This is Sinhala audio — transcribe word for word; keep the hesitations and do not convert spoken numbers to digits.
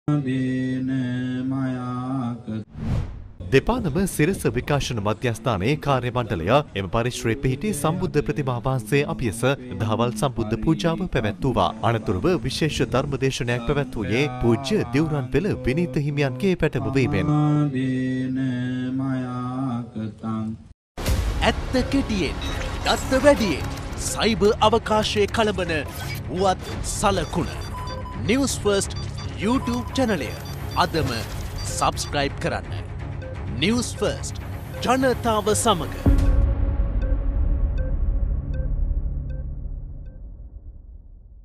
දෙපානම සිරස විකාශන මධ්‍යස්ථානයේ කාර්ය මණ්ඩලය එම පරිශ්‍රයේ පිහිටි සම්බුද්ධ ප්‍රතිමා වහන්සේ අපියස දහවල් සම්බුද්ධ පූජාව පැවැත්වුවා. අනතුරුව විශේෂ ධර්මදේශනයක් පැවැත්වුයේ පූජ්‍ය දිවුරන්පෙළ විනීත හිමියන්ගේ පැටඹවීමෙන්. ඇත්ත කෙටියෙන්, දත්ත වැඩියෙන්, සයිබර් අවකාශයේ කලබන වුවත් සලකුණ. Newsfirst YouTube චැනලය අදම සබ්ස්ක්‍රයිබ් කරන්න. Newsfirst ජනතාව සමග